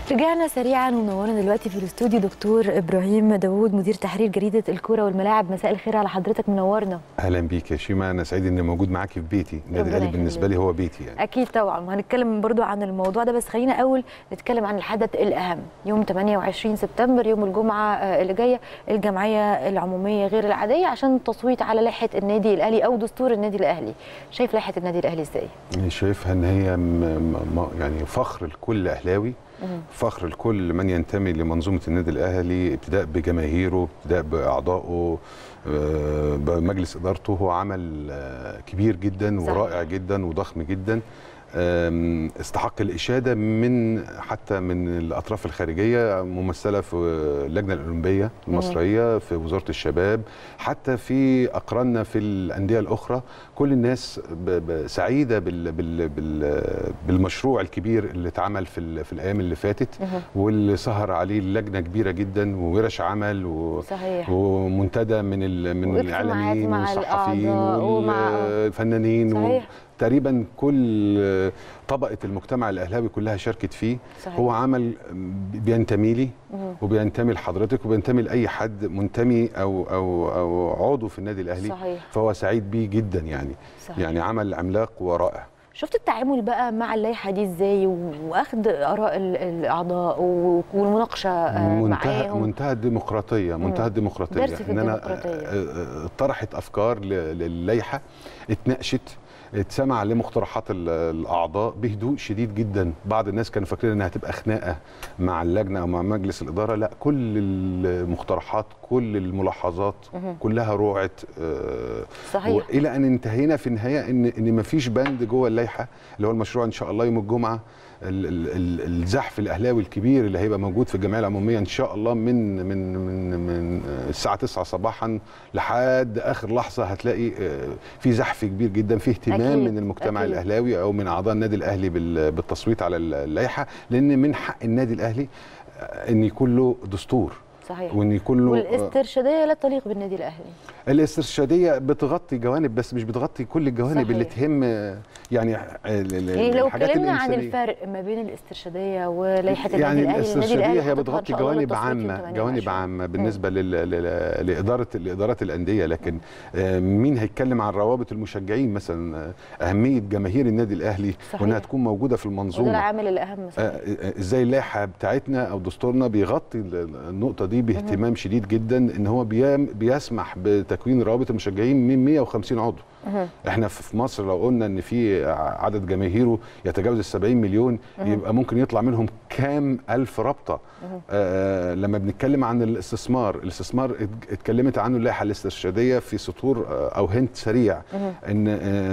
رجعنا سريعا ومنورنا دلوقتي في الاستوديو دكتور ابراهيم داوود مدير تحرير جريده الكوره والملاعب. مساء الخير على حضرتك، منورنا. اهلا بيك يا شيماء، انا سعيد اني موجود معاكي في بيتي. النادي الاهلي بالنسبه لي هو بيتي يعني. اكيد طبعا، وهنتكلم برضو عن الموضوع ده، بس خلينا اول نتكلم عن الحدث الاهم يوم 28 سبتمبر يوم الجمعه اللي جايه، الجمعيه العموميه غير العاديه عشان التصويت على لائحه النادي الاهلي او دستور النادي الاهلي. شايف لائحه النادي الاهلي ازاي؟ شايفها ان هي يعني فخر لكل اهلاوي، فخر لكل من ينتمي لمنظومه النادي الاهلي، ابتداء بجماهيره، ابتداء باعضائه، بمجلس ادارته. هو عمل كبير جدا ورائع جدا وضخم جدا، استحق الاشاده حتى من الاطراف الخارجيه، ممثله في اللجنه الاولمبيه المصريه، في وزاره الشباب، حتى في اقراننا في الانديه الاخرى. كل الناس سعيده بالمشروع الكبير اللي اتعمل في الايام اللي فاتت، واللي سهر عليه اللجنه كبيره جدا، وورش عمل ومنتدى من الاعلاميين والصحفيين والفنانين، تقريبا كل طبقه المجتمع الاهلاوي كلها شاركت فيه. صحيح. هو عمل بينتمي لي وبينتمي لحضرتك وبينتمي لاي حد منتمي او عضو في النادي الاهلي. صحيح. فهو سعيد بيه جدا يعني. صحيح. يعني عمل عملاق ورائع. شفت التعامل بقى مع اللائحه دي ازاي، واخذ اراء الاعضاء والمناقشه معاهم؟ منتهى الديمقراطيه، منتهى الديمقراطيه. ان انا طرحت افكار للائحه، اتناقشت، اتسمع لمقترحات الاعضاء بهدوء شديد جدا. بعض الناس كانوا فاكرين انها هتبقى خناقه مع اللجنه او مع مجلس الاداره، لا، كل المقترحات، كل الملاحظات كلها روعت. صحيح. الى ان انتهينا في النهايه ان مفيش بند جوه اللائحه اللي هو المشروع ان شاء الله يوم الجمعه، الزحف الاهلاوي الكبير اللي هيبقى موجود في الجمعيه العموميه ان شاء الله من الساعه 9 صباحا لحد اخر لحظه. هتلاقي في زحف كبير جدا، في اهتمام من المجتمع الاهلاوي او من اعضاء النادي الاهلي بالتصويت على اللائحه، لان من حق النادي الاهلي ان يكون له دستور. صحيح. وان يكون له والاسترشاديه لا تليق بالنادي الاهلي. الاسترشاديه بتغطي جوانب بس مش بتغطي كل الجوانب. صحيح. اللي تهم يعني لو اتكلمنا عن الفرق ما بين الاسترشاديه ولائحه النادي يعني الاهلي، الاسترشاديه هي بتغطي جوانب عامه بالنسبه لادارات الانديه، لكن مين هيتكلم عن روابط المشجعين مثلا، اهميه جماهير النادي الهلي وانها تكون موجوده في المنظومه، وده العامل الاهم. ازاي اللائحه بتاعتنا او دستورنا بيغطي النقطه دي باهتمام شديد جدا، ان هو بيسمح بتكوين روابط المشجعين من 150 عضو. احنا في مصر لو قلنا ان في عدد جماهيره يتجاوز ال70 مليون، يبقى ممكن يطلع منهم كام الف رابطه. لما بنتكلم عن الاستثمار اتكلمت عنه اللائحه الاسترشاديه في سطور او هنت سريع، ان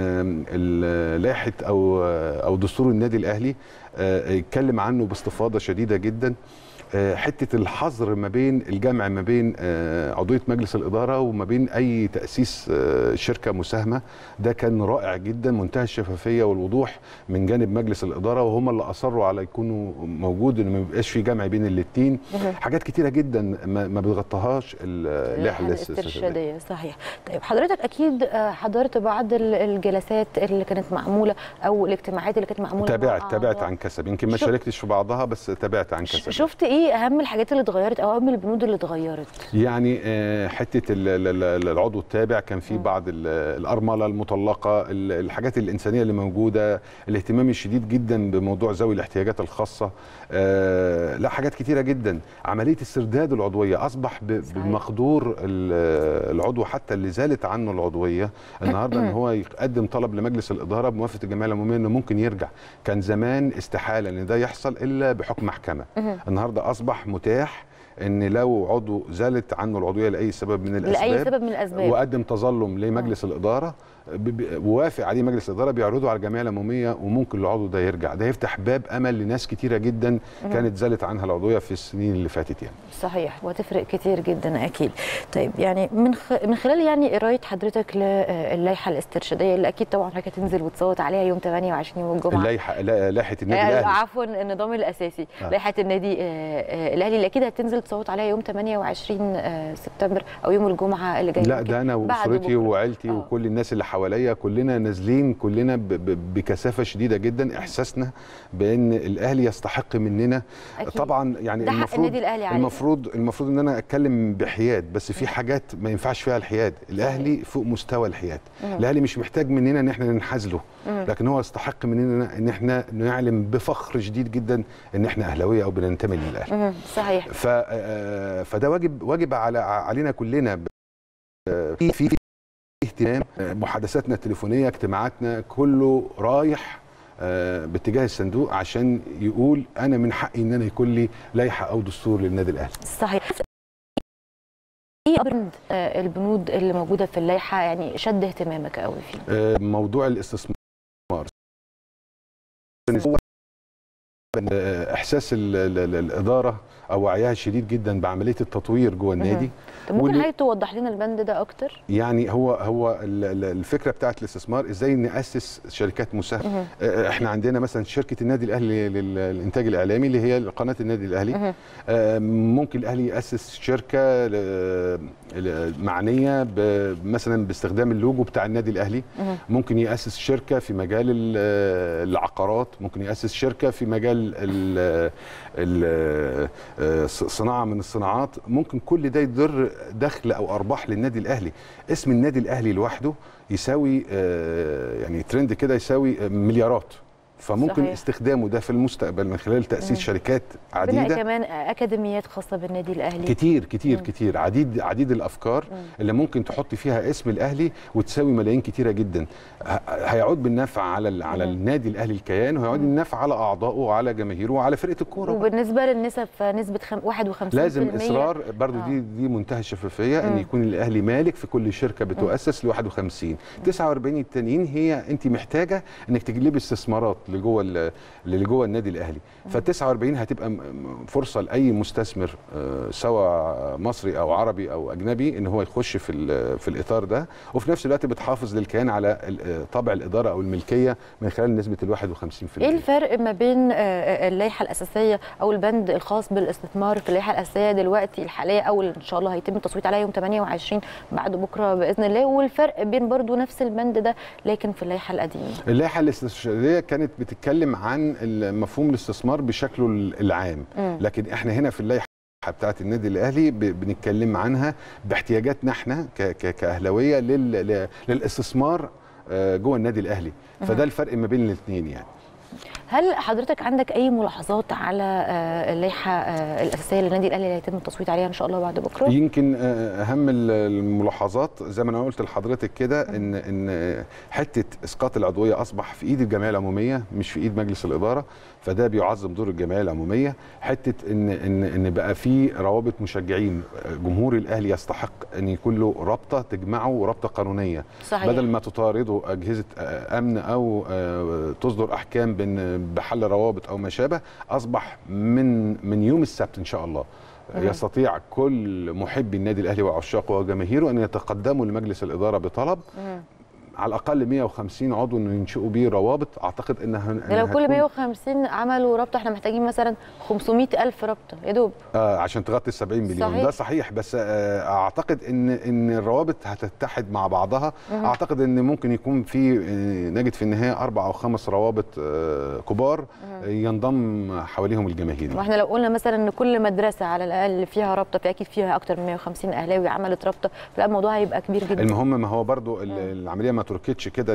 لائحه او دستور النادي الاهلي اتكلم عنه باستفاضه شديده جدا. حته الحظر ما بين الجمع ما بين عضويه مجلس الاداره وما بين اي تاسيس شركه مساهمه، ده كان رائع جدا، منتهى الشفافيه والوضوح من جانب مجلس الاداره، وهم اللي اصروا على يكونوا موجود، ان ما يبقاش في جمع بين الاثنين. حاجات كتيره جدا ما بتغطيهاش اللائحه الاسترشاديه. صحيح. طيب حضرتك اكيد حضرت بعض الجلسات اللي كانت معموله او الاجتماعات اللي كانت معموله. تابعت عن كسب، يمكن ما شاركتش في بعضها بس تابعت عن كسب. شفت ايه اهم الحاجات اللي اتغيرت او اهم البنود اللي اتغيرت؟ يعني حته العضو التابع، كان في بعض الارمله المطلقه، الحاجات الانسانيه اللي موجوده، الاهتمام الشديد جدا بموضوع ذوي الاحتياجات الخاصه، لا، حاجات كتيره جدا. عمليه استرداد العضويه اصبح بمقدور العضو، حتى اللي زالت عنه العضويه النهارده ان هو يقدم طلب لمجلس الاداره بموافقه الجمعيه العموميه انه ممكن يرجع. كان زمان استحاله ان ده يحصل الا بحكم محكمه. النهارده اصبح متاح ان لو عضو زالت عنه العضويه لاي سبب من الاسباب وقدم تظلم لمجلس الاداره، ووافق عليه مجلس الاداره، بيعرضوا على الجمعيه العموميه وممكن العضو ده يرجع. ده يفتح باب امل لناس كتيره جدا كانت زالت عنها العضويه في السنين اللي فاتت يعني. صحيح، وتفرق كتير جدا اكيد. طيب يعني من خلال يعني قرايه حضرتك للائحه الاسترشاديه اللي اكيد طبعا حضرتك هتنزل وتصوت عليها يوم 28 يوم الجمعه. لائحه النادي الاهلي، عفوا، النظام الاساسي، لائحه النادي الاهلي اللي اكيد هتنزل تصوت عليها يوم 28 سبتمبر او يوم الجمعه اللي جاي. لا، ده انا واسرتي وعيلتي وكل الناس اللي حواليا حواليا كلنا نازلين كلنا بكثافه شديده جدا، احساسنا بان الاهلي يستحق مننا. أكيد. طبعا يعني ده حق النادي الأهلي عليه. المفروض ان انا اتكلم بحياد، بس في حاجات ما ينفعش فيها الحياد. الاهلي فوق مستوى الحياد. الاهلي مش محتاج مننا ان احنا ننحاز له، لكن هو يستحق مننا ان احنا نعلم بفخر شديد جدا ان احنا اهلاويه او بننتمي للاهلي. صحيح. فده واجب علينا كلنا. في اهتمام، محادثاتنا التليفونيه، اجتماعاتنا، كله رايح باتجاه الصندوق عشان يقول انا من حقي ان انا يكون لي لائحه او دستور للنادي الاهلي. صحيح. ايه البنود اللي موجوده في اللائحه يعني شد اهتمامك قوي فيه؟ موضوع الاستثمار، احساس الاداره او وعيها الشديد جدا بعمليه التطوير جوه النادي. طب ممكن حضرتك توضح لنا البند ده اكتر؟ يعني هو الفكره بتاعت الاستثمار ازاي ناسس شركات مساهمه. احنا عندنا مثلا شركه النادي الاهلي للانتاج الاعلامي اللي هي قناه النادي الاهلي. ممكن الاهلي ياسس شركه معنيه مثلا باستخدام اللوجو بتاع النادي الاهلي. ممكن ياسس شركه في مجال العقارات، ممكن ياسس شركه في مجال صناعه من الصناعات. ممكن كل ده يضر دخل او ارباح للنادي الاهلي. اسم النادي الاهلي لوحده يساوي يعني ترند كده يساوي مليارات. فممكن صحيح. استخدامه ده في المستقبل من خلال تأسيس شركات عديدة، بناء كمان أكاديميات خاصة بالنادي الأهلي كتير كتير كتير، عديد الأفكار اللي ممكن تحط فيها اسم الأهلي وتساوي ملايين كتيرة جدا. هيعود بالنفع على النادي الأهلي الكيان، وهيعود بالنفع على أعضائه وعلى جماهيره وعلى فرقة الكورة. وبالنسبة للنسب فنسبة 51% لازم إصرار برضو. دي منتهى الشفافية ان يكون الأهلي مالك في كل شركة بتؤسس ل 51. 49 التانيين هي أنت محتاجة إنك تجلبي استثمارات اللي جوه النادي الاهلي. ف49 هتبقى فرصه لاي مستثمر سواء مصري او عربي او اجنبي ان هو يخش في الاطار ده، وفي نفس الوقت بتحافظ للكيان على طابع الاداره او الملكيه من خلال نسبه ال 51%. ايه الفرق ما بين اللائحه الاساسيه او البند الخاص بالاستثمار في اللائحه الاساسيه دلوقتي الحاليه او ان شاء الله هيتم التصويت عليها يوم 28 بعد بكره باذن الله، والفرق بين برضو نفس البند ده لكن في اللائحه القديمه؟ اللائحه الاستشاريه كانت بتتكلم عن مفهوم الاستثمار بشكله العام، لكن احنا هنا في اللائحه بتاعت النادي الاهلي بنتكلم عنها باحتياجاتنا احنا كاهلاويه للاستثمار جوه النادي الاهلي. فده الفرق ما بين الاثنين يعني. هل حضرتك عندك اي ملاحظات على اللائحه الاساسيه للنادي الاهلي اللي هيتم التصويت عليها ان شاء الله بعد بكره؟ يمكن اهم الملاحظات زي ما انا قلت لحضرتك كده ان حته اسقاط العضويه اصبح في ايد الجمعيه العموميه مش في ايد مجلس الاداره، فده بيعظم دور الجمعيه العموميه. حته ان بقى في روابط مشجعين، جمهور الاهلي يستحق ان يكون له رابطه تجمعه، رابطه قانونيه. صحيح. بدل ما تطارده اجهزه امن او تصدر احكام بحل روابط او ما شابه، اصبح من يوم السبت ان شاء الله يستطيع كل محبي النادي الاهلي وعشاقه وجماهيره ان يتقدموا لمجلس الاداره بطلب على الاقل 150 عضو انه ينشئوا بيه روابط. اعتقد انها لو كل 150 عملوا رابطه احنا محتاجين مثلا 500,000 رابطه يا دوب عشان تغطي 70 مليون. صحيح. ده صحيح، بس اعتقد ان الروابط هتتحد مع بعضها. اعتقد ان ممكن يكون في نجد في النهايه 4 أو 5 روابط كبار ينضم حواليهم الجماهير. واحنا لو قلنا مثلا ان كل مدرسه على الاقل فيها رابطه، فاكيد فيها اكتر من 150 اهلاوي عملت رابطه، فلا الموضوع هيبقى كبير جدا. المهم ما هو برضو العمليه ما تركتش كده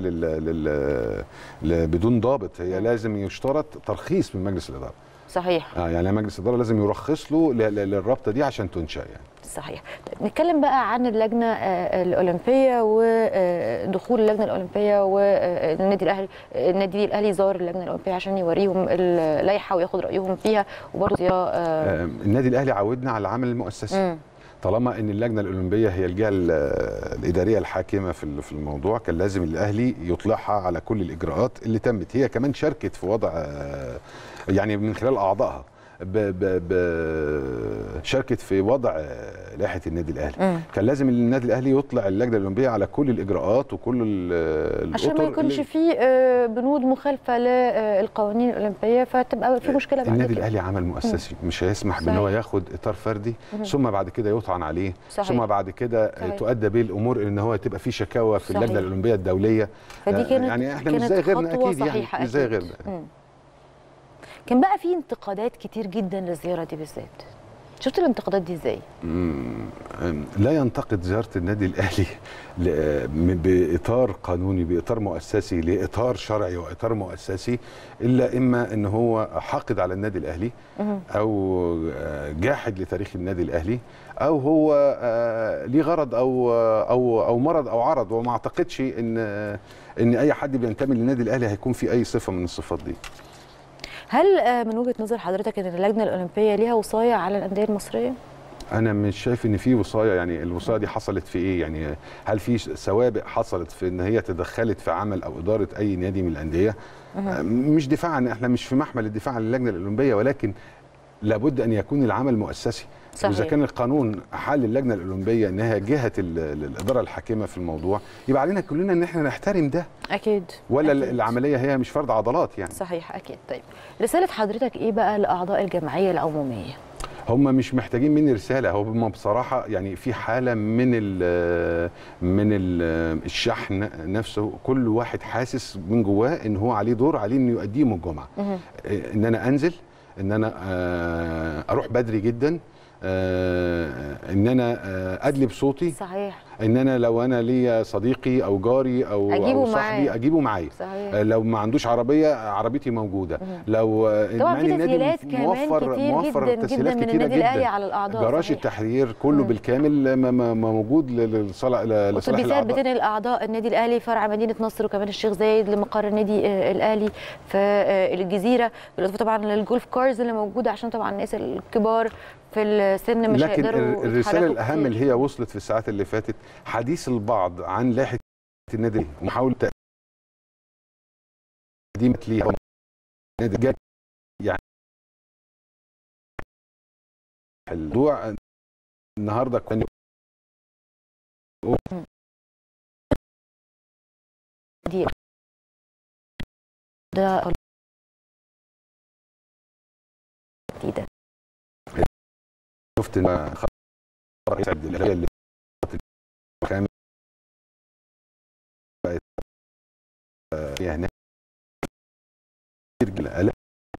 بدون ضابط، هي لازم يشترط ترخيص من مجلس الاداره. صحيح. يعني مجلس الاداره لازم يرخص له للرابطه دي عشان تنشا يعني. صحيح. طيب نتكلم بقى عن اللجنه الاولمبيه ودخول اللجنه الاولمبيه النادي الاهلي زار اللجنه الاولمبيه عشان يوريهم اللائحه وياخد رايهم فيها، وبرضه النادي الاهلي عودنا على العمل المؤسسي. طالما ان اللجنه الاولمبيه هي الجهه الاداريه الحاكمه في الموضوع، كان لازم الاهلي يطلعها على كل الاجراءات اللي تمت. هي كمان شاركت في وضع يعني من خلال اعضائها شاركت في وضع لائحه النادي الاهلي. كان لازم النادي الاهلي يطلع اللجنه الاولمبيه على كل الاجراءات وكل الاطر عشان ما يكونش في بنود مخالفه للقوانين الاولمبيه فتبقى في مشكله بعد النادي كده. الاهلي عمل مؤسسي مش هيسمح بان هو ياخد اطار فردي ثم بعد كده يطعن عليه. صحيح. ثم بعد كده تؤدى به الامور ان هو تبقى في شكاوى في اللجنه الاولمبيه الدوليه. فدي كانت يعني احنا مش زي غيرنا اكيد، يعني مش زي غيرنا. كان بقى في انتقادات كتير جدا للزياره دي بالذات. شفت الانتقادات دي ازاي؟ لا ينتقد زياره النادي الاهلي باطار قانوني، باطار مؤسسي، لاطار شرعي واطار مؤسسي، الا اما ان هو حاقد على النادي الاهلي او جاحد لتاريخ النادي الاهلي، او هو ليه غرض او مرض او عرض. وما اعتقدش ان اي حد بينتمي للنادي الاهلي هيكون في اي صفه من الصفات دي. هل من وجهه نظر حضرتك ان اللجنه الاولمبيه ليها وصايه على الانديه المصريه؟ انا مش شايف ان في وصايه. يعني الوصايه دي حصلت في ايه؟ يعني هل في سوابق حصلت في ان هي تدخلت في عمل او اداره اي نادي من الانديه؟ مش دفاعا، احنا مش في محمل الدفاع عن اللجنه الاولمبيه، ولكن لابد ان يكون العمل مؤسسي. واذا كان القانون حل اللجنه الاولمبيه انها جهه الاداره الحاكمه في الموضوع، يبقى علينا كلنا ان احنا نحترم ده. اكيد. ولا أكيد. العمليه هي مش فرض عضلات يعني. صحيح اكيد. طيب رساله حضرتك ايه بقى لاعضاء الجمعيه العموميه؟ هم مش محتاجين مني رساله، هم بصراحه يعني في حاله من الشحن نفسه. كل واحد حاسس من جواه ان هو عليه دور، عليه انه يؤديه يوم الجمعه. ان انا انزل، ان انا اروح بدري جدا، ان انا ادلي بصوتي. صحيح. ان انا لو انا ليا صديقي او جاري او صاحبي اجيبه معايا. لو ما عندوش عربيه، عربيتي موجوده. لو طبعا في تسهيلات موفر تسهيلات كتيره جدا الاهلي على الاعضاء. جراج التحرير كله بالكامل موجود لصالح الاعضاء. بتنقل الاعضاء النادي الاهلي فرع مدينه نصر وكمان الشيخ زايد لمقر النادي الاهلي في الجزيره، بالاضافه طبعا للجولف كارز اللي موجوده عشان طبعا الناس الكبار في السن مش هيقدروا. لكن الرساله الاهم اللي هي وصلت في الساعات اللي فاتت، حديث البعض عن لائحه النادي ومحاوله تقديم ليها النادي يعني الموضوع النهارده كان ده جديده. شفت ان خبر يسعد اللي خامس بقت يعني كتير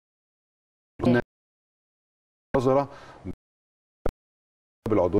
نظره بالعضو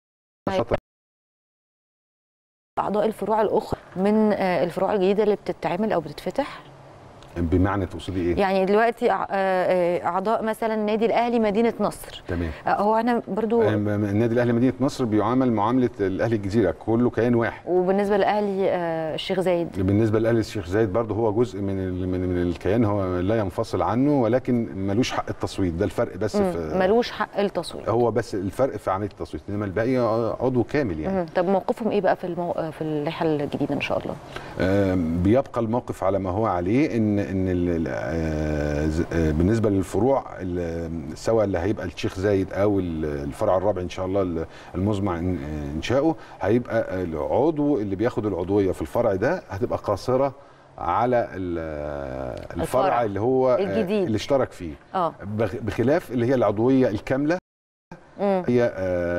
اعضاء الفروع الاخرى من الفروع الجديده اللي بتتعمل او بتتفتح. بمعنى تقصدي ايه؟ يعني دلوقتي اعضاء مثلا النادي الاهلي مدينه نصر. تمام. هو انا برضو النادي الاهلي مدينه نصر بيعامل معامله الاهلي الجزيره، كله كيان واحد. وبالنسبه للاهلي الشيخ زايد، بالنسبه للاهلي الشيخ زايد برضه هو جزء من الكيان، هو لا ينفصل عنه، ولكن ملوش حق التصويت. ده الفرق بس. في ملوش حق التصويت، هو بس الفرق في عمليه التصويت، انما الباقي عضو كامل يعني. طب موقفهم ايه بقى في اللائحه الجديده ان شاء الله؟ بيبقى الموقف على ما هو عليه. ان بالنسبه للفروع سواء اللي هيبقى الشيخ زايد او الفرع الرابع ان شاء الله المزمع انشاؤه، هيبقى العضو اللي بياخد العضويه في الفرع ده هتبقى قاصره على الفرع اللي هو الجديد اللي اشترك فيه. بخلاف اللي هي العضويه الكامله هي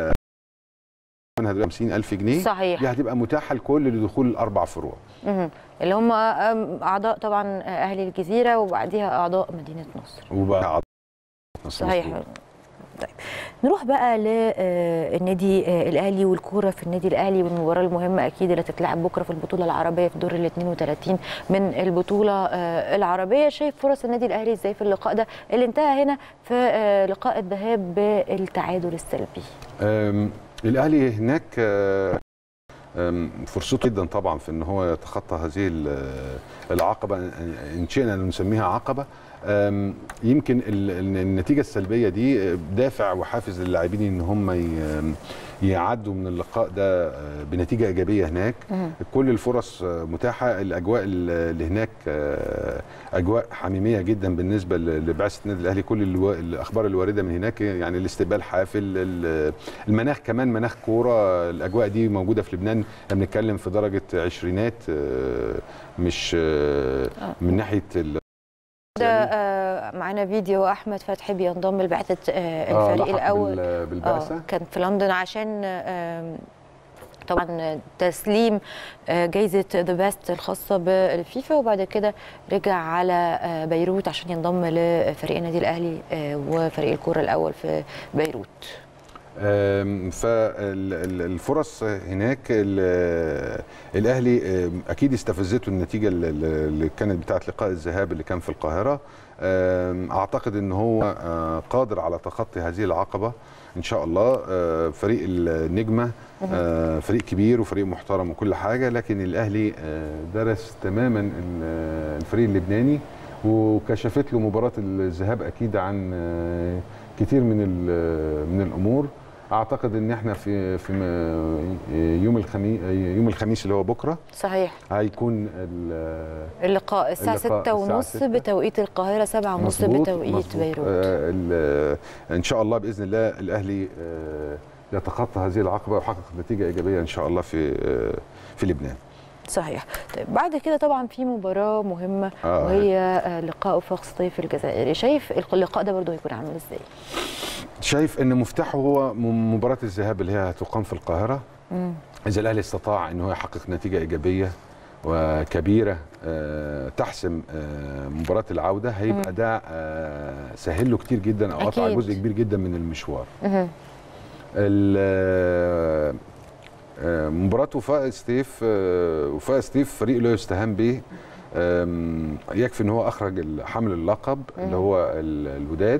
50,000 جنيه. صحيح. دي هتبقى متاحه لكل لدخول الاربع فروع. اللي هم اعضاء طبعا اهل الجزيره وبعديها اعضاء مدينه نصر. وبقى اعضاء نصر. صحيح. طيب نروح بقى للنادي الاهلي والكوره في النادي الاهلي والمباراه المهمه اكيد اللي هتتلعب بكره في البطوله العربيه في دور ال 32 من البطوله العربيه. شايف فرص النادي الاهلي ازاي في اللقاء ده اللي انتهى هنا في لقاء الذهاب بالتعادل السلبي؟ الاهلي هناك فرصته جدا طبعا في ان هو يتخطى هذه العقبه، ان شئنا ان نسميها عقبه. يمكن النتيجه السلبيه دي دافع وحافز للاعبين ان هم يعدوا من اللقاء ده بنتيجه ايجابيه هناك. كل الفرص متاحه، الاجواء اللي هناك اجواء حميميه جدا بالنسبه لبعثه النادي الاهلي. كل الاخبار الوارده من هناك يعني الاستقبال حافل، المناخ كمان مناخ كوره، الاجواء دي موجوده في لبنان. احنا بنتكلم في درجه عشرينات، مش من ناحيه ده معانا فيديو احمد فتحي بينضم لبعثه الفريق الاول بالبعثه، كان في لندن عشان طبعا تسليم جائزه ذا بيست الخاصه بالفيفا، وبعد كده رجع على بيروت عشان ينضم لفريق النادي الاهلي وفريق الكره الاول في بيروت. فالفرص هناك الاهلي اكيد استفزته النتيجه اللي كانت بتاعه لقاء الذهاب اللي كان في القاهره. اعتقد ان هو قادر على تخطي هذه العقبه ان شاء الله. فريق النجمه فريق كبير وفريق محترم وكل حاجه، لكن الاهلي درس تماما الفريق اللبناني وكشفت له مباراه الذهاب اكيد عن كتير من الامور. اعتقد ان احنا في يوم الخميس اللي هو بكره صحيح هيكون اللقاء الساعه 6:30 بتوقيت القاهره، 7:30 بتوقيت بيروت. ان شاء الله باذن الله الاهلي يتخطى هذه العقبه ويحقق نتيجه ايجابيه ان شاء الله في لبنان. صحيح. طيب بعد كده طبعا في مباراه مهمه وهي لقاء وفاق سطيف الجزائري، شايف اللقاء ده برضه هيكون عامل ازاي؟ شايف ان مفتاحه هو مباراه الذهاب اللي هي هتقام في القاهره. اذا الاهلي استطاع ان هو يحقق نتيجه ايجابيه وكبيره تحسم مباراه العوده، هيبقى ده سهل له كتير جدا او قطع جزء كبير جدا من المشوار. مباراه وفاق سطيف فريق لا يستهان به. يكفي ان هو اخرج حامل اللقب اللي هو الوداد.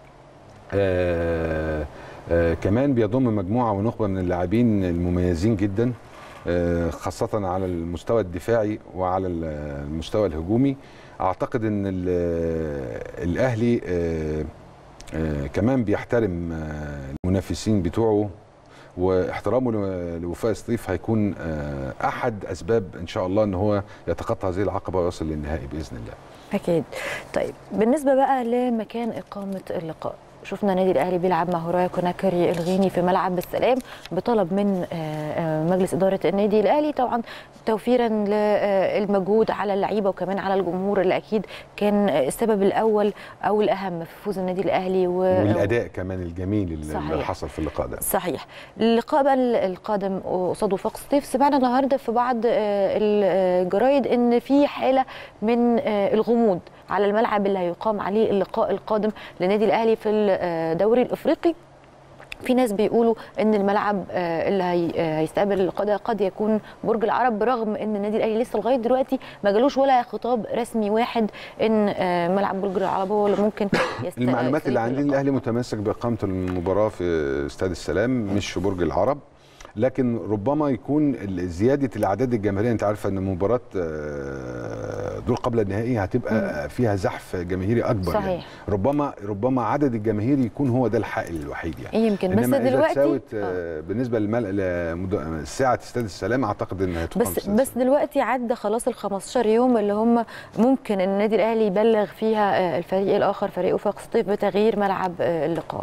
كمان بيضم مجموعه ونخبه من اللاعبين المميزين جدا، خاصه على المستوى الدفاعي وعلى المستوى الهجومي. اعتقد ان الاهلي كمان بيحترم المنافسين بتوعه، واحترامه لوفاق سطيف هيكون احد اسباب ان شاء الله ان هو يتخطى هذه العقبه ويصل للنهائي باذن الله. اكيد. طيب بالنسبه بقى لمكان اقامه اللقاء، شفنا النادي الاهلي بيلعب مع هورايا كوناكري الغيني في ملعب السلام بطلب من مجلس اداره النادي الاهلي، طبعا توفيرا للمجهود على اللعيبه وكمان على الجمهور اللي اكيد كان السبب الاول او الاهم في فوز النادي الاهلي والاداء كمان الجميل اللي حصل في اللقاء ده. صحيح. اللقاء بقى القادم قصاد وفاق سطيف، سمعنا النهارده في بعض الجرايد ان في حاله من الغموض على الملعب اللي هيقام عليه اللقاء القادم للنادي الاهلي في الدوري الافريقي. في ناس بيقولوا ان الملعب اللي هيستقبل اللقاء ده قد يكون برج العرب، برغم ان النادي الاهلي لسه لغايه دلوقتي ما جالوش ولا خطاب رسمي واحد ان ملعب برج العرب هو اللي ممكن يستقبل. المعلومات اللي عندي الاهلي متمسك باقامه المباراه في استاد السلام مش في برج العرب، لكن ربما يكون زياده الاعداد الجماهيريه. انت عارفه ان مباراه دور قبل النهائي هتبقى فيها زحف جماهيري اكبر. صحيح. يعني ربما عدد الجماهير يكون هو ده الحائل الوحيد يعني. يمكن بس دلوقتي تساوت بالنسبه لساعه استاد السلام اعتقد انها هتقام بس دلوقتي عدى خلاص ال 15 يوم اللي هم ممكن النادي الاهلي يبلغ فيها الفريق الاخر فريق وفاق سطيف بتغيير ملعب اللقاء.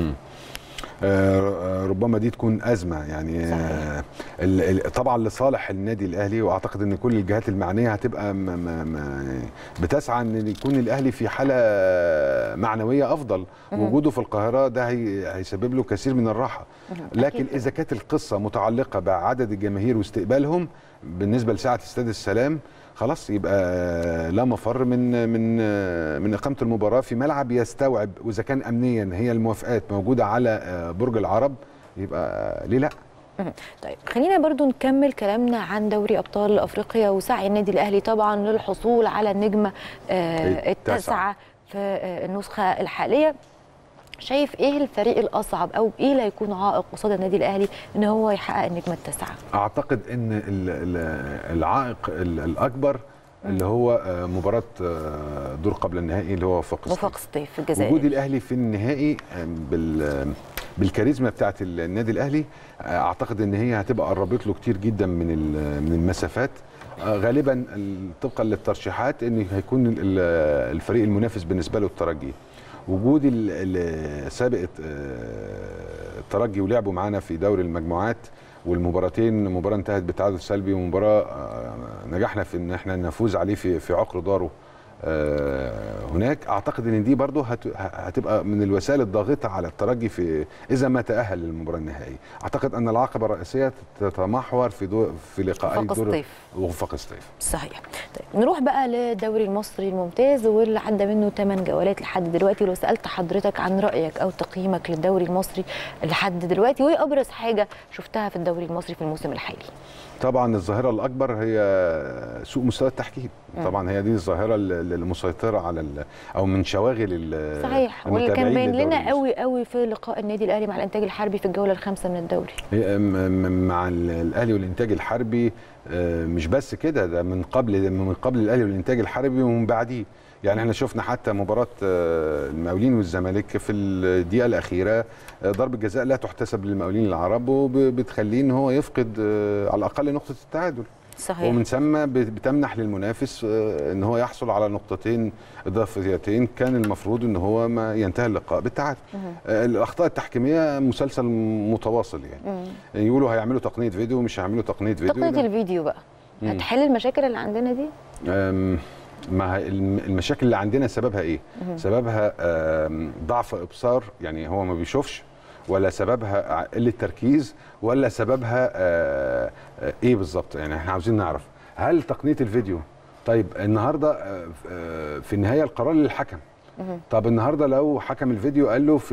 ربما دي تكون أزمة يعني. طبعا لصالح النادي الأهلي، وأعتقد أن كل الجهات المعنية هتبقى بتسعى أن يكون الأهلي في حالة معنوية أفضل. وجوده في القاهرة ده هيسبب له كثير من الراحة. لكن إذا كانت القصة متعلقة بعدد الجماهير واستقبالهم بالنسبة لساعة استاد السلام، خلاص يبقى لا مفر من اقامه المباراه في ملعب يستوعب، واذا كان امنيا هي الموافقات موجوده على برج العرب يبقى ليه لا. طيب خلينا برضو نكمل كلامنا عن دوري ابطال افريقيا وسعي النادي الاهلي طبعا للحصول على النجمه التاسعه في النسخه الحاليه. شايف ايه الفريق الاصعب او ايه اللي هيكون عائق قصاد النادي الاهلي ان هو يحقق النجمه التاسعه؟ اعتقد ان العائق الاكبر اللي هو مباراه دور قبل النهائي اللي هو وفاق سطيف في الجزائر. وجود الاهلي في النهائي بالكاريزما بتاعه النادي الاهلي، اعتقد ان هي هتبقى قربت له كتير جدا من المسافات. غالبا طبقا للترشيحات ان هيكون الفريق المنافس بالنسبه له الترجي. وجود سابق الترجي ولعبوا معانا في دوري المجموعات، والمباراتين مباراه انتهت بتعادل سلبي، ومباراه نجحنا في ان احنا نفوز عليه في عقر داره هناك. اعتقد ان دي برضو هتبقى من الوسائل الضاغطه على الترجي في اذا ما تاهل للمباراه النهائيه. اعتقد ان العقبه الرئيسيه تتمحور في لقاءي دور وفاق سطيف. صحيح. طيب نروح بقى للدوري المصري الممتاز واللي عدى منه 8 جولات لحد دلوقتي. ولو سالت حضرتك عن رايك او تقييمك للدوري المصري لحد دلوقتي، وايه ابرز حاجه شفتها في الدوري المصري في الموسم الحالي؟ طبعا الظاهره الاكبر هي سوء مستوى التحكيم. طبعا هي دي الظاهره اللي مسيطره على او من شواغل صحيح، واللي كان باين لنا قوي قوي في لقاء النادي الاهلي مع الانتاج الحربي في الجوله الخامسه من الدوري. مع الاهلي والانتاج الحربي مش بس كده، ده من قبل الاهلي والانتاج الحربي ومن بعديه. يعني احنا شفنا حتى مباراه المقاولين والزمالك في الدقيقه الاخيره ضربه جزاء لا تحتسب للمقاولين العرب، وبتخليه ان هو يفقد على الاقل نقطه التعادل. صحيح. ومن ثم بتمنح للمنافس ان هو يحصل على نقطتين اضافيتين كان المفروض ان هو ما ينتهي اللقاء بالتعادل. الاخطاء التحكيميه مسلسل متواصل يعني. يقولوا هيعملوا تقنيه فيديو، مش هيعملوا تقنيه فيديو. تقنيه الفيديو بقى هتحل المشاكل اللي عندنا دي؟ ما المشاكل اللي عندنا سببها ايه؟ سببها ضعف ابصار، يعني هو ما بيشوفش، ولا سببها قله تركيز، ولا سببها ايه بالظبط؟ يعني احنا عاوزين نعرف هل تقنيه الفيديو طيب النهارده في النهايه القرار للحكم. طب النهارده لو حكم الفيديو قال له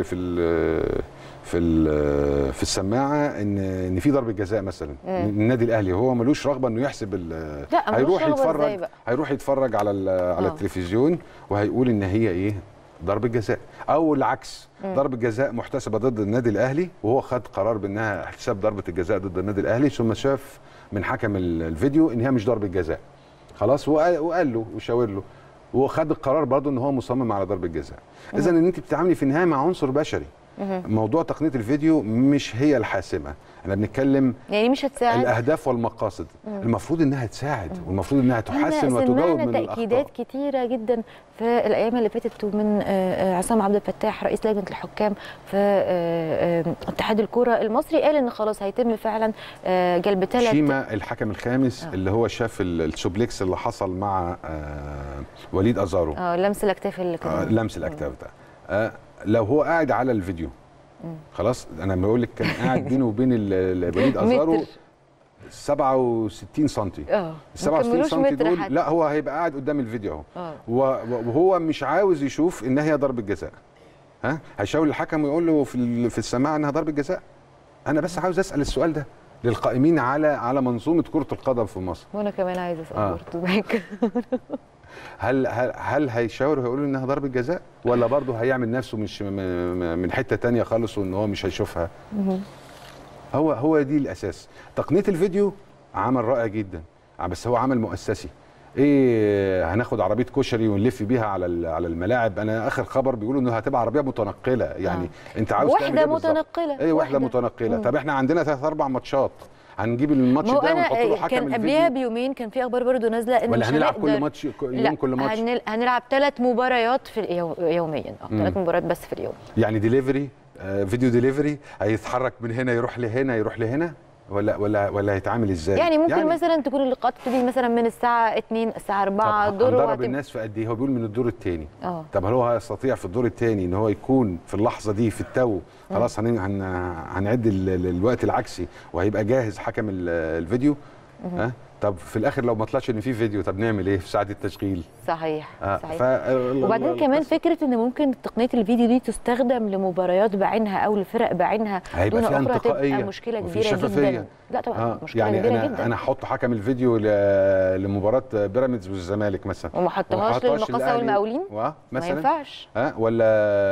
في السماعه ان في ضربه جزاء مثلا النادي الاهلي، هو ملوش رغبه انه يحسب لا هيروح يتفرج على التلفزيون وهيقول ان هي ايه؟ ضربه جزاء، او العكس ضربه جزاء محتسبه ضد النادي الاهلي وهو خد قرار بانها احتساب ضربه الجزاء ضد النادي الاهلي، ثم شاف من حكم الفيديو ان هي مش ضربه جزاء. خلاص وقال له وشاور له، وخد القرار برضه ان هو مصمم على ضربه جزاء. اذا ان انت بتتعاملي في النهايه مع عنصر بشري. موضوع تقنيه الفيديو مش هي الحاسمه، احنا بنتكلم يعني مش هتساعد الاهداف والمقاصد. المفروض انها تساعد والمفروض انها تحسن وتجاوب من الاخطاء. تاكيدات كتيره جدا في الايام اللي فاتت ومن عصام عبد الفتاح رئيس لجنه الحكام في اتحاد الكره المصري، قال ان خلاص هيتم فعلا جلب 3 شيما الحكم الخامس اللي هو شاف السوبليكس اللي حصل مع وليد ازارو، لمس الاكتاف اللي كان لمس الاكتاف ده. لو هو قاعد على الفيديو خلاص، انا بقول لك كان قاعد بينه وبين وليد ازارو 67 سم. 67 سم دول لا هو هيبقى قاعد قدام الفيديو اهو، وهو مش عاوز يشوف ان هي ضربه جزاء. هيشاور الحكم ويقول له في السماعه انها ضربه جزاء. انا بس عاوز اسال السؤال ده للقائمين على منظومه كره القدم في مصر. وانا كمان عايز اسال برضه هل هيشاور ويقول له انها ضربه جزاء، ولا برضه هيعمل نفسه مش من حته ثانيه خالص وان هو مش هيشوفها؟ هو دي الاساس. تقنيه الفيديو عمل رائع جدا، بس هو عمل مؤسسي. ايه، هناخد عربيه كشري ونلف بيها على الملاعب؟ انا اخر خبر بيقولوا انه هتبقى عربيه متنقله، يعني انت عاوز تعمل ايه متنقله؟ ايه وحده متنقله؟ طب احنا عندنا 3 4 ماتشات، هنجيب الماتش ده ونحط له حكم كان قبلها بيومين كان في اخبار برضو نازله ان ولا هنلعب كل ماتش يوم كل ماتش؟ هنلعب 3 مباريات في يوميا 3 مباريات بس في اليوم. يعني ديليفري فيديو ديليفري هيتحرك من هنا يروح لهنا يروح لهنا، ولا هيتعامل ازاي؟ يعني ممكن مثلا تكون اللقاءات تبتدي مثلا من الساعه 2 الساعه 4 الدور، هندرب الناس في قد ايه؟ هو بيقول من الدور الثاني. طب هل هو هيستطيع في الدور الثاني ان هو يكون في اللحظه دي في التو خلاص هنعد الوقت العكسي وهيبقى جاهز حكم الفيديو؟ طب في الاخر لو ما طلعش ان في فيديو، طب نعمل ايه في ساعه التشغيل؟ صحيح. وبعدين كمان فكره ان ممكن تقنيه الفيديو دي تستخدم لمباريات بعينها او لفرق بعينها دون اخرى، تبقى مشكله كبيره جدا. لا طبعا مشكله يعني كبيره جدا. انا احط حكم الفيديو لمباراه بيراميدز والزمالك مثلا وما حطهاش للمقاصه والمقاولين مثلا، ما ينفعش. ولا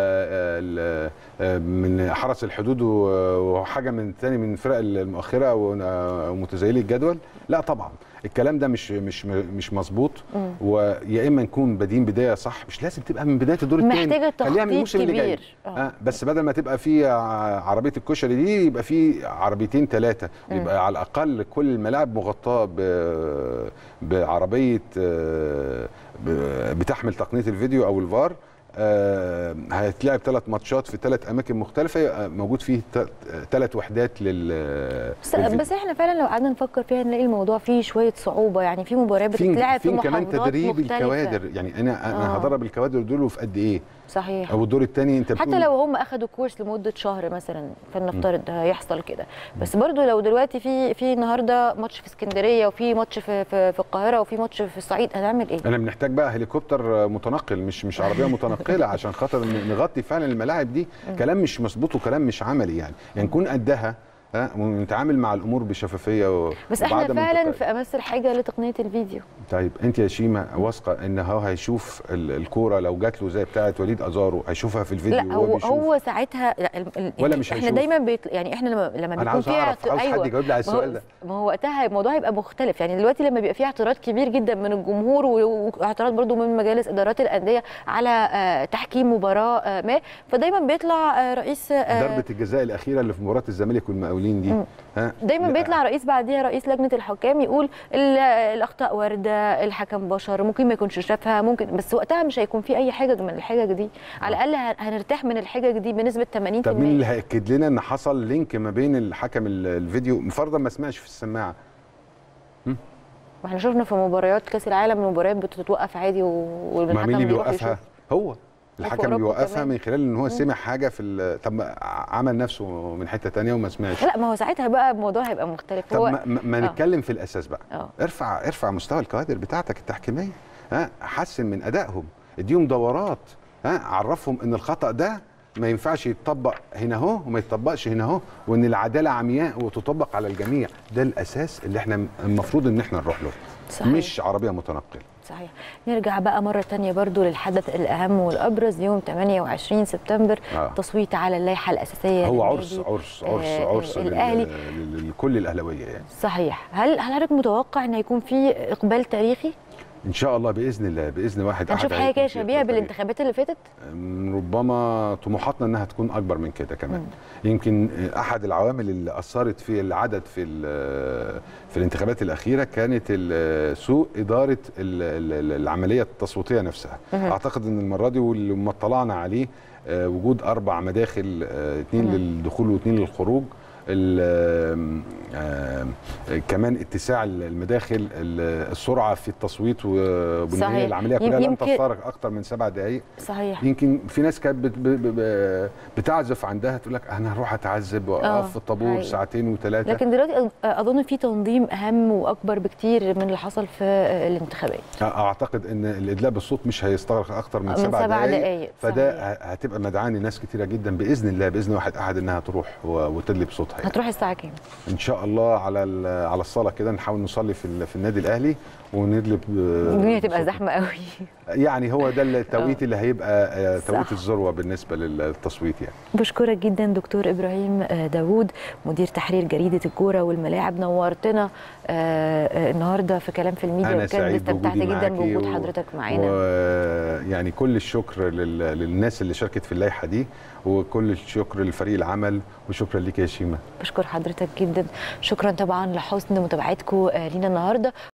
من حرس الحدود وحاجه من ثاني من الفرق المؤخره او متزايلي الجدول؟ لا طبعا. الكلام ده مش مظبوط. ويا اما نكون بادئين بدايه صح، مش لازم تبقى من بدايه الدور الثاني، محتاجه تخطيط كبير. بس بدل ما تبقى في عربيه الكشري دي يبقى في عربيتين 3، يبقى على الاقل كل الملاعب مغطاه بعربيه بتحمل تقنيه الفيديو او الفار. هيتلعب 3 ماتشات في 3 اماكن مختلفه، موجود فيه 3 وحدات بس احنا فعلا لو قعدنا نفكر فيها نلاقي الموضوع فيه شويه صعوبه. يعني في مباريات بتتلعب في محافظات كمان تدريب مختلفة. الكوادر، يعني انا هدرب الكوادر دول في قد ايه؟ صحيح. او الدور الثاني انت حتى لو هم اخذوا كورس لمده شهر مثلا، فلنفترض هيحصل كده. بس برضو لو دلوقتي في النهارده ماتش في اسكندريه، وفي ماتش في القاهره، وفي ماتش في الصعيد، هنعمل ايه؟ انا بنحتاج بقى هليكوبتر متنقل، مش عربيه متنقله عشان خاطر نغطي فعلا الملاعب دي. كلام مش مظبوط وكلام مش عملي، يعني نكون قدها ونتعامل مع الامور بشفافيه بس احنا فعلا في امس الحاجه لتقنيه الفيديو. طيب انت يا شيماء واثقه ان هو هيشوف الكوره لو جات له زي بتاعه وليد ازارو هيشوفها في الفيديو؟ لا هو ساعتها ولا مش احنا دايما يعني احنا لما بيكون فيها عاوز حد يجاوب لي على السؤال ده. ما هو وقتها الموضوع هيبقى مختلف. يعني دلوقتي لما بيبقى فيه اعتراض كبير جدا من الجمهور واعتراض برضو من مجالس ادارات الانديه على تحكيم مباراه ما، فدايما بيطلع رئيس ضربه الجزاء الاخيره اللي في مباراه الزمالك والمقاولين دي، دايما بيطلع رئيس بعديها رئيس لجنه الحكام يقول الاخطاء وارده، الحكم بشر، ممكن ما يكونش شافها، ممكن، بس وقتها مش هيكون في اي حجج من الحجج دي. على الاقل هنرتاح من الحجج دي بنسبه 80%. طب مين اللي هياكد لنا ان حصل لينك ما بين الحكم الفيديو فرضا ما سمعش في السماعه؟ ما احنا شفنا في مباريات كاس العالم المباريات بتتوقف عادي والحكم مين اللي بيوقفها؟ هو الحكم بيوقفها من خلال ان هو سمع حاجه طب عمل نفسه من حته ثانيه وما سمعش. لا ما هو ساعتها بقى الموضوع هيبقى مختلف. طب هو ما نتكلم في الاساس بقى. ارفع مستوى الكوادر بتاعتك التحكيميه، حسن من ادائهم، اديهم دورات، عرفهم ان الخطا ده ما ينفعش يتطبق هنا اهو وما يتطبقش هنا اهو، وان العداله عمياء وتطبق على الجميع. ده الاساس اللي احنا المفروض ان احنا نروح له. صحيح. مش عربيه متنقله. صحيح. نرجع بقى مرة تانية برضو للحدث الأهم والأبرز يوم 28 سبتمبر، تصويت على اللائحة الأساسية. هو عرس الأهلي لكل الأهلاوية يعني. صحيح. هل حضرتك متوقع أن يكون في إقبال تاريخي؟ ان شاء الله باذن الله، باذن واحد احد. هنشوف حاجه كده شبيهه بالانتخابات اللي فاتت؟ ربما طموحاتنا انها تكون اكبر من كده كمان. يمكن احد العوامل اللي اثرت في العدد في الانتخابات الاخيره كانت سوء اداره العمليه التصويتيه نفسها. اعتقد ان المره دي واللي ما اطلعنا عليه وجود 4 مداخل، 2 للدخول و2 للخروج، كمان اتساع المداخل، السرعه في التصويت، وبنهايه العمليه كلها لم تستغرق اكثر من 7 دقائق. صحيح. يمكن في ناس كانت بتعزف عندها، تقول لك انا هروح اتعذب واقف في الطابور 2 ساعتين و3. لكن دلوقتي اظن في تنظيم اهم واكبر بكتير من اللي حصل في الانتخابات. اعتقد ان الادلاء بالصوت مش هيستغرق اكثر من 7 دقائق. فده هتبقى مدعاه لناس كتيره جدا باذن الله، باذن واحد احد انها تروح وتدلي بصوتها. هتروح الساعه كام؟ ان شاء الله على الصلاه كده، نحاول نصلي في النادي الاهلي وندلب. الدنيا هتبقى زحمه قوي. يعني هو ده التوقيت اللي هيبقى توقيت الذروه بالنسبه للتصويت يعني. بشكرك جدا دكتور ابراهيم داوود، مدير تحرير جريده الكوره والملاعب، نورتنا النهارده في كلام في الميديا، وكان استمتعت جدا بوجود حضرتك معانا. ويعني كل الشكر للناس اللي شاركت في اللائحه دي، وكل الشكر لفريق العمل، وشكرا ليك يا شيماء. بشكر حضرتك جدا. شكرا طبعا لحسن متابعتكم لينا النهارده.